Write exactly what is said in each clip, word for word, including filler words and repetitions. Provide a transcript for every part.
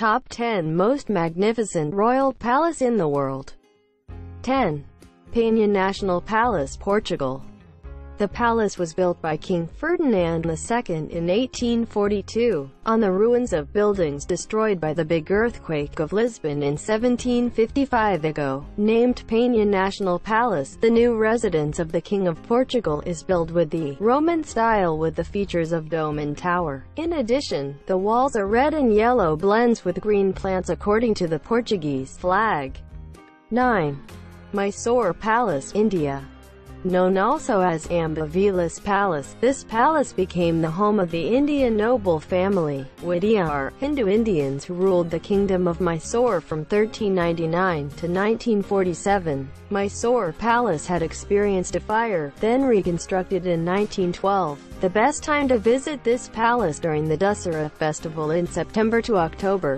Top ten Most Magnificent Royal Palace in the World. ten. Penha National Palace, Portugal. The palace was built by King Ferdinand the Second in eighteen forty-two, on the ruins of buildings destroyed by the big earthquake of Lisbon in seventeen fifty-five ago. Named Penha National Palace, the new residence of the King of Portugal is built with the Roman style with the features of dome and tower. In addition, the walls are red and yellow blends with green plants according to the Portuguese flag. nine. Mysore Palace, India. Known also as Amba Vilas Palace, this palace became the home of the Indian noble family, Wadiyar, Hindu Indians who ruled the Kingdom of Mysore from thirteen ninety-nine to nineteen forty-seven. Mysore Palace had experienced a fire, then reconstructed in nineteen twelve. The best time to visit this palace during the Dussehra festival in September to October.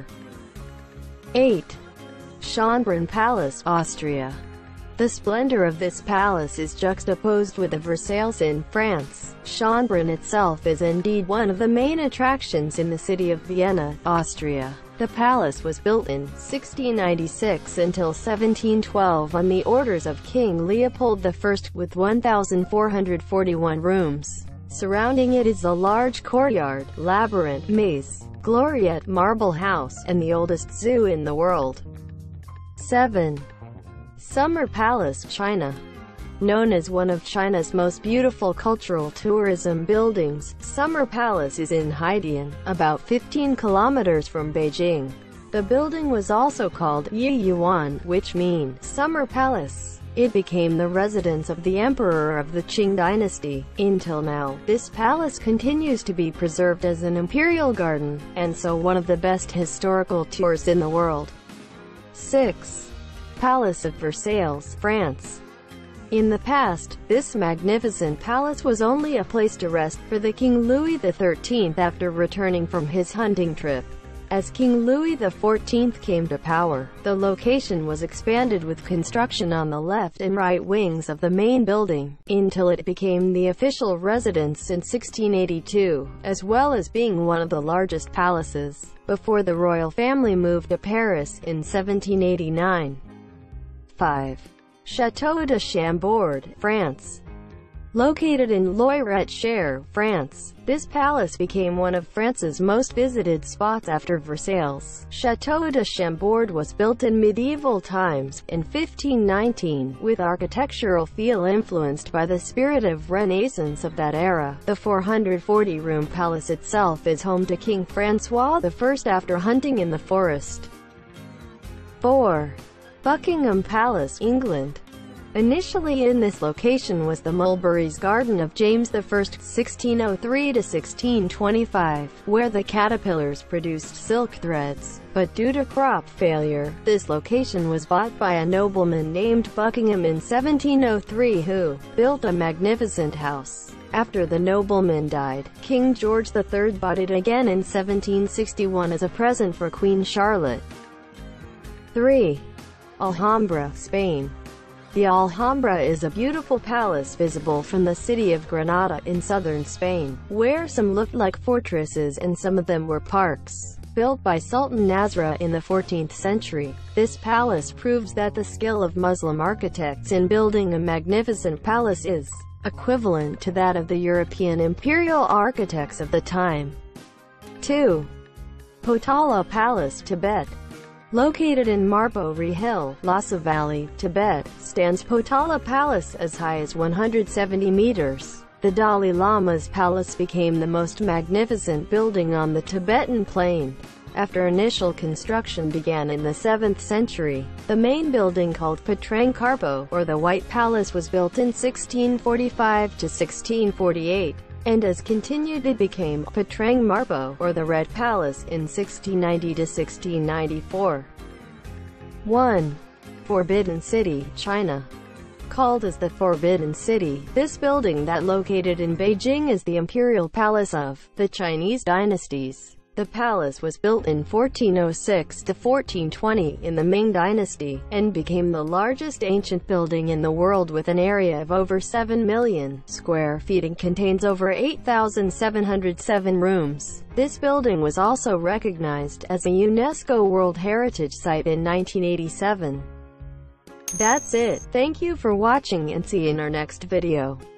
eight. Schönbrunn Palace, Austria. The splendor of this palace is juxtaposed with the Versailles in France. Schönbrunn itself is indeed one of the main attractions in the city of Vienna, Austria. The palace was built in sixteen ninety-six until seventeen twelve on the orders of King Leopold the First, with one thousand four hundred forty-one rooms. Surrounding it is a large courtyard, labyrinth, maze, gloriette, marble house, and the oldest zoo in the world. seven. Summer Palace, China. Known as one of China's most beautiful cultural tourism buildings, Summer Palace is in Haidian, about fifteen kilometers from Beijing. The building was also called Yiyuan, which means Summer Palace. It became the residence of the emperor of the Qing dynasty. Until now, this palace continues to be preserved as an imperial garden, and so one of the best historical tours in the world. six. Palace of Versailles, France. In the past, this magnificent palace was only a place to rest for the King Louis the Thirteenth after returning from his hunting trip. As King Louis the Fourteenth came to power, the location was expanded with construction on the left and right wings of the main building, until it became the official residence in sixteen eighty-two, as well as being one of the largest palaces, before the royal family moved to Paris in seventeen eighty-nine. five. Château de Chambord, France. Located in Loire-et-Cher, France, this palace became one of France's most visited spots after Versailles. Château de Chambord was built in medieval times, in fifteen nineteen, with architectural feel influenced by the spirit of Renaissance of that era. The four hundred forty room palace itself is home to King François the First after hunting in the forest. four. Buckingham Palace, England. Initially in this location was the Mulberry's Garden of James the First, sixteen oh three to sixteen twenty-five, where the caterpillars produced silk threads. But due to crop failure, this location was bought by a nobleman named Buckingham in seventeen oh three who built a magnificent house. After the nobleman died, King George the Third bought it again in seventeen sixty-one as a present for Queen Charlotte. three. Alhambra, Spain. The Alhambra is a beautiful palace visible from the city of Granada in southern Spain, where some looked like fortresses and some of them were parks. Built by Sultan Nasra in the fourteenth century, this palace proves that the skill of Muslim architects in building a magnificent palace is equivalent to that of the European imperial architects of the time. two. Potala Palace, Tibet. Located in Marbori Hill, Lhasa Valley, Tibet, stands Potala Palace, as high as one hundred seventy meters. The Dalai Lama's palace became the most magnificent building on the Tibetan plain. After initial construction began in the seventh century, the main building called Patrang Karpo, or the White Palace, was built in sixteen forty-five to sixteen forty-eight. And as continued it became Patrang Marpo, or the Red Palace, in sixteen ninety to sixteen ninety-four. one. Forbidden City, China. Called as the Forbidden City, this building that located in Beijing is the imperial palace of the Chinese dynasties. The palace was built in fourteen oh six to fourteen twenty in the Ming Dynasty, and became the largest ancient building in the world with an area of over seven million square feet and contains over eight thousand seven hundred seven rooms. This building was also recognized as a UNESCO World Heritage Site in nineteen eighty-seven. That's it. Thank you for watching and see you in our next video.